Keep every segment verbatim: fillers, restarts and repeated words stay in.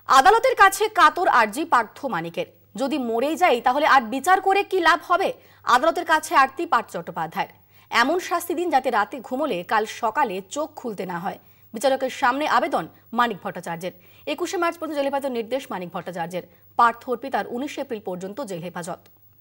আদালতের কাছে কাতর আর্জি পার্থ মানিকের। যদি মরেই যাই তাহলে আর বিচার করে কি লাভ হবে? আদালতের কাছে আর্তি পার্থ চট্টোপাধ্যায়ের। এমন শাস্তি দিন যাতে রাতে ঘুমোলে কাল সকালে চোখ খুলতে না হয়। বিচারকের সামনে আবেদন মানিক ভট্টাচার্যের। একুশে মার্চ পর্যন্ত জেল হেফাজতের নির্দেশ মানিক ভট্টাচার্যের। পার্থ অর্পিতার উনিশে এপ্রিল পর্যন্ত জেল হেফাজত।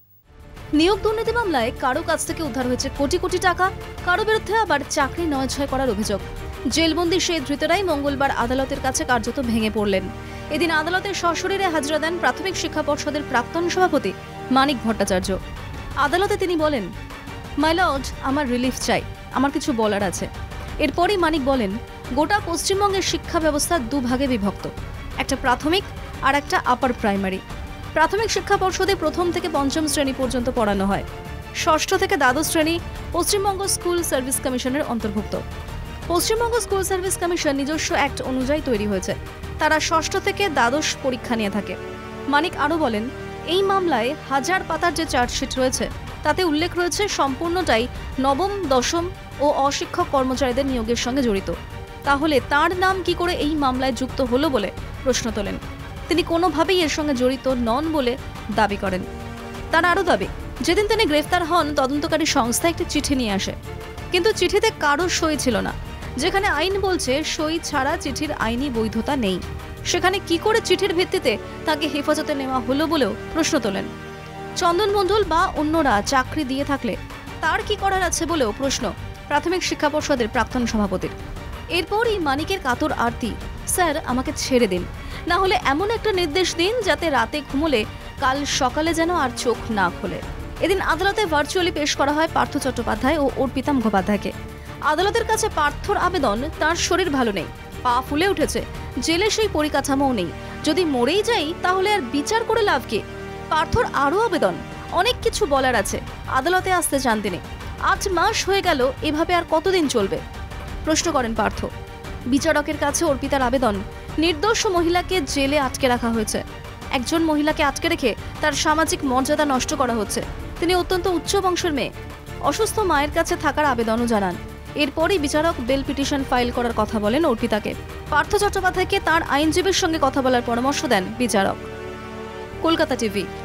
নিয়োগ দুর্নীতি মামলায় কারো কাছ থেকে উদ্ধার হয়েছে কোটি কোটি টাকা, কারো বিরুদ্ধে আবার চাকরি নয়ছয় করার অভিযোগ। জেলবন্দি সেই ধৃতরাই মঙ্গলবার আদালতের কাছে কার্যত ভেঙে পড়লেন। এদিন আদালতে সশরীরে হাজিরা দেন প্রাথমিক শিক্ষা পর্ষদের প্রাক্তন সভাপতি মানিক ভট্টাচার্য। আদালতে তিনি বলেন, মাই লর্ড, আমার রিলিফ চাই, আমার কিছু বলার আছে। এরপরই মানিক বলেন, গোটা পশ্চিমবঙ্গের শিক্ষা ব্যবস্থা দুভাগে বিভক্ত, একটা প্রাথমিক আর একটা আপার প্রাইমারি। প্রাথমিক শিক্ষা পর্ষদে প্রথম থেকে পঞ্চম শ্রেণী পর্যন্ত পড়ানো হয়। ষষ্ঠ থেকে দ্বাদশ শ্রেণী পশ্চিমবঙ্গ স্কুল সার্ভিস কমিশনের অন্তর্ভুক্ত। পশ্চিমবঙ্গ স্কুল সার্ভিস কমিশন নিজস্ব অ্যাক্ট অনুযায়ী তৈরি হয়েছে। তারা ষষ্ঠ থেকে দ্বাদশ পরীক্ষা নিয়ে থাকে। মানিক আরও বলেন, এই মামলায় হাজার পাতার যে চার্জশিট রয়েছে তাতে উল্লেখ রয়েছে সম্পূর্ণটাই নবম, দশম ও অশিক্ষক কর্মচারীদের নিয়োগের সঙ্গে জড়িত। তাহলে তার নাম কি করে এই মামলায় যুক্ত হলো বলে প্রশ্ন তোলেন। তিনি কোনোভাবেই এর সঙ্গে জড়িত নন বলে দাবি করেন। তার আরও দাবি, যেদিন তিনি গ্রেফতার হন তদন্তকারী সংস্থা একটি চিঠি নিয়ে আসে, কিন্তু চিঠিতে কারো সই ছিল না। যেখানে আইন বলছে সই ছাড়া চিঠির আইনি বৈধতা নেই, সেখানে কি করে চিঠির ভিত্তিতে তাকে হেফাজতে নেওয়া হলো বলেও প্রশ্ন তোলেন। চন্দন মণ্ডল বা অন্যরা চাকরি দিয়ে থাকলে তার কি করার আছে বলেও প্রশ্ন প্রাথমিক শিক্ষা পর্ষদের প্রাক্তন সভাপতির। এরপরই মানিকের কাতর আরতি, স্যার আমাকে ছেড়ে দিন, না হলে এমন একটা নির্দেশ দিন যাতে রাতে ঘুমোলে কাল সকালে যেন আর চোখ না খোলে। এদিন আদালতে ভার্চুয়ালি পেশ করা হয় পার্থ চট্টোপাধ্যায় ও অর্পিতা মুখোপাধ্যায়কে। আদালতের কাছে পার্থর আবেদন, তার শরীর ভালো নেই, পা ফুলে উঠেছে, জেলে সেই পরিকাঠামোও নেই, যদি মরেই যাই তাহলে আর বিচার করে লাভ কি? পার্থর আরও আবেদন, অনেক কিছু বলার আছে, আদালতে আসতে চান তিনি। আট মাস হয়ে গেল, এভাবে আর কতদিন চলবে? প্রশ্ন করেন পার্থ। বিচারকের কাছে অর্পিতার আবেদন, নির্দোষ মহিলাকে জেলে আটকে রাখা হয়েছে। একজন মহিলাকে আটকে রেখে তার সামাজিক মর্যাদা নষ্ট করা হচ্ছে। তিনি অত্যন্ত উচ্চ বংশের মেয়ে, অসুস্থ মায়ের কাছে থাকার আবেদনও জানান। এরপরই বিচারক বেল পিটিশন ফাইল করার কথা বলেন অর্পিতাকে। পার্থ চট্টোপাধ্যায়কে তার আইনজীবীর সঙ্গে কথা বলার পরামর্শ দেন বিচারক। কলকাতা টিভি।